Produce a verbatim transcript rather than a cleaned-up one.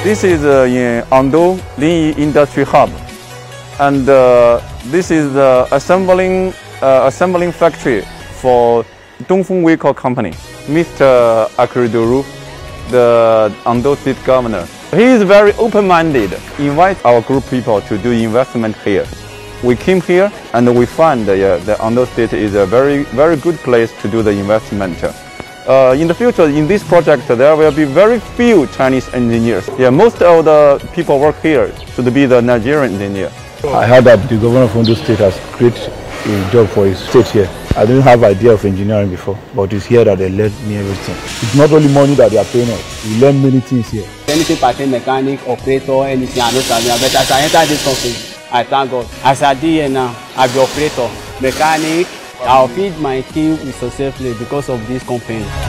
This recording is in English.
This is uh, in Ondo-Linyi Industry Hub, and uh, this is the assembling uh, assembling factory for Dongfeng Vehicle Company. Mister Akeredolu, the Ondo State Governor, he is very open-minded. Invite our group people to do investment here. We came here and we find uh, the Ondo State is a very very good place to do the investment. Uh, in the future, in this project, there will be very few Chinese engineers. Yeah, most of the people work here should be the Nigerian engineer. I heard that the governor of Ondo State has created a job for his state here. I didn't have idea of engineering before, but it's here that they learned me everything. It's not only money that they are paying us. We learn many things here. Anything pertaining mechanic, operator, anything, I don't know. But as I enter this company, I thank God. As I did here now, I'll be operator, mechanic. I'll feed my team successfully because of this company.